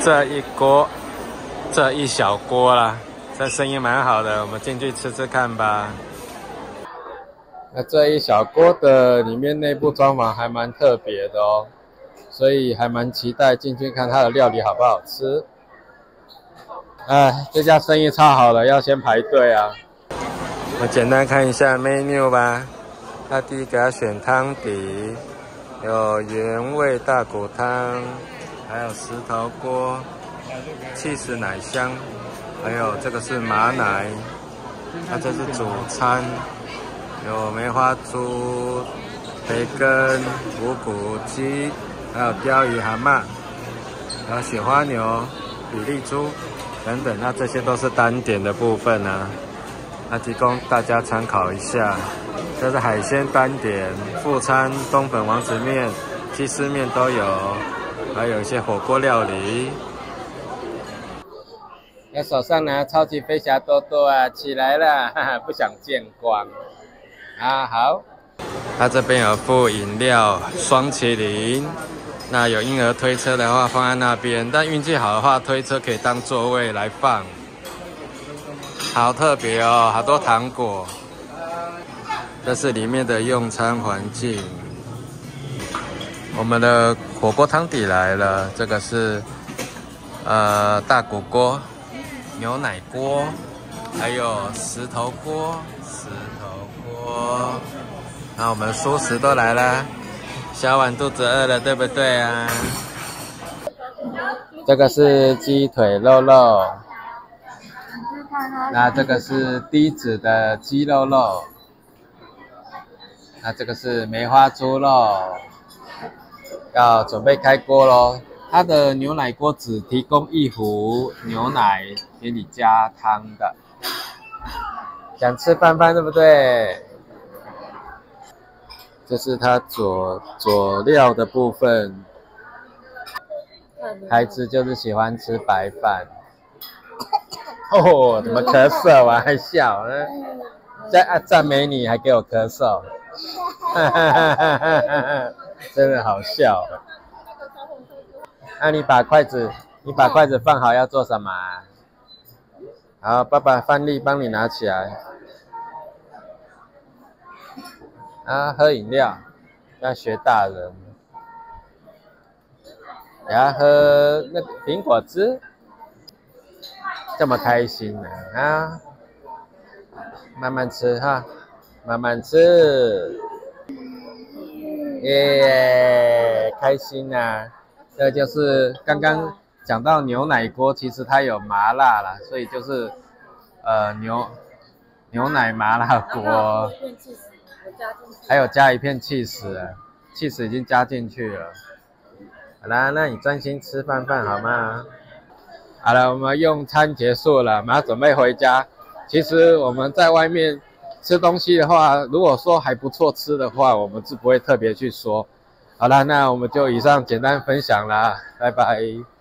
这一锅，这一小锅啦，这生意蛮好的，我们进去吃吃看吧。那这一小锅的里面内部装潢还蛮特别的哦，所以还蛮期待进去看它的料理好不好吃。哎，这家生意超好的，要先排队啊。我简单看一下 menu 吧。那第一个要选汤底，有原味大骨汤，还有石头锅、cheese奶香，还有这个是马奶。那这是主餐，有梅花猪、培根、五谷鸡，还有鲷鱼蛤蟆，还有雪花牛、比利猪等等。那这些都是单点的部分啊。那提供大家参考一下，这是海鲜单点，副餐冬粉王子面、鸡丝面都有，还有一些火锅料理。那手上拿超级飞侠多多啊，起来了，哈哈，不想见光啊！好，它这边有附饮料，双麒麟。那有婴儿推车的话放在那边，但运气好的话，推车可以当座位来放。好特别哦，好多糖果。这是里面的用餐环境。我们的火锅汤底来了，这个是大骨锅、牛奶锅，还有石头锅。那我们蔬食都来了，小婉肚子饿了，对不对啊？这个是鸡腿肉肉。那这个是低脂的鸡肉肉，那这个是梅花猪肉，要准备开锅咯。它的牛奶锅只提供1壶牛奶给你加汤的，想吃饭饭对不对？这是它佐料的部分，孩子就是喜欢吃白饭。哦，怎么咳嗽啊？还笑呢？赞美你，还给我咳嗽，真的好笑。那你把筷子放好，要做什么啊？好，爸爸范例帮你拿起来。啊，喝饮料，要学大人。然后喝那个苹果汁。这么开心呢啊！慢慢吃哈，慢慢吃，耶，开心啊！这就是刚刚讲到牛奶锅，其实它有麻辣啦，所以就是牛奶麻辣锅，还有加一片cheese已经加进去了。好啦，那你专心吃饭好吗？好了，我们用餐结束了，我们要准备回家。其实我们在外面吃东西的话，如果说还不错吃的话，我们是不会特别去说。好了，那我们就以上简单分享啦，拜拜。